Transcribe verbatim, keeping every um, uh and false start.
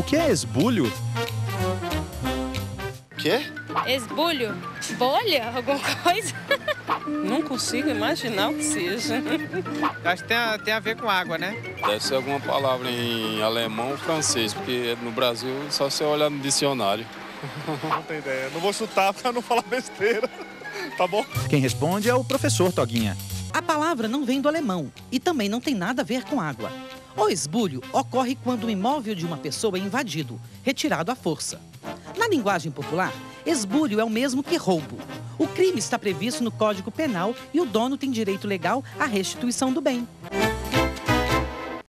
que é esbulho? Quê? Esbulho? Bolha? Alguma coisa? Não consigo imaginar o que seja. Acho que tem a, tem a ver com água, né? Deve ser alguma palavra em alemão ou francês, porque no Brasil só você olhar no dicionário. Não tenho ideia. Não vou chutar pra não falar besteira. Tá bom? Quem responde é o professor Toguinha. A palavra não vem do alemão e também não tem nada a ver com água. O esbulho ocorre quando o imóvel de uma pessoa é invadido, retirado à força. Na linguagem popular, esbulho é o mesmo que roubo. O crime está previsto no Código Penal e o dono tem direito legal à restituição do bem.